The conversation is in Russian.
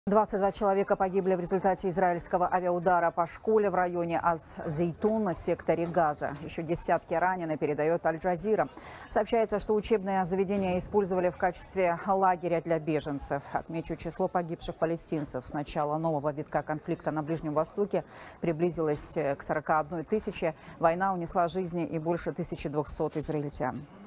22 человека погибли в результате израильского авиаудара по школе в районе Аз-Зейтун в секторе Газа. Еще десятки ранены, передает Аль-Джазира. Сообщается, что учебные заведения использовали в качестве лагеря для беженцев. Отмечу, число погибших палестинцев с начала нового витка конфликта на Ближнем Востоке приблизилось к 41 тысяче. Война унесла жизни и больше 1200 израильтян.